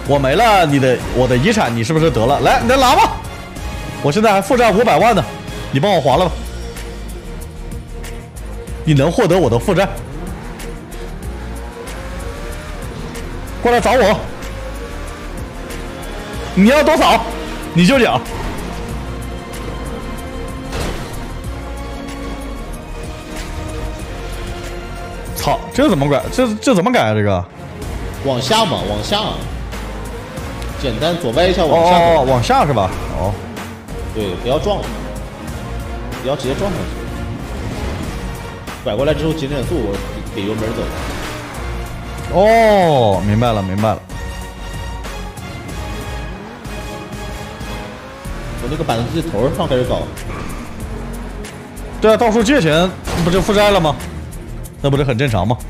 我没了我的遗产，你是不是得了？来，你来拿吧。我现在还负债500万呢，你帮我还了吧。你能获得我的负债，过来找我。你要多少，你就讲。操，这怎么改？这怎么改啊？这个？ 往下嘛，往下。简单左歪一下往下。 哦，往下是吧？哦。 对，不要撞，不要直接撞上去。拐过来之后减速，我给油门走。 哦，明白了，明白了。 我那个板子头上开始搞。 对啊，到处借钱不就负债了吗？那不是很正常吗？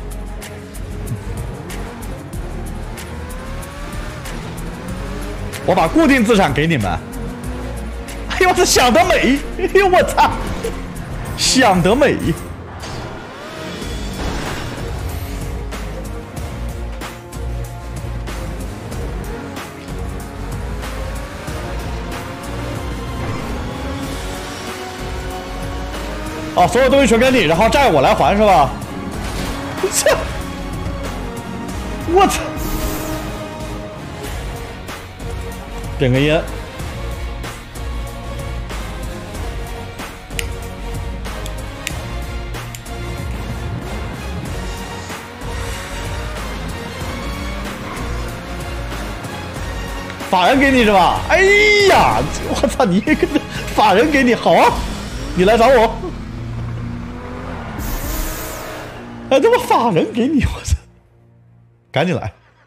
我把固定资产给你们。哎呦，这想得美！哎呦，我操，想得美！哦，所有东西全给你，然后债我来还是吧？这，我操！点个烟。法人给你是吧？哎呀，我操！你这个法人给你好啊，你来找我。哎，他妈法人给你，我操！赶紧来。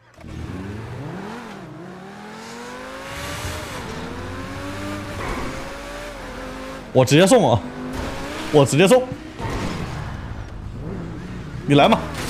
我直接送啊！我直接送，你来嘛。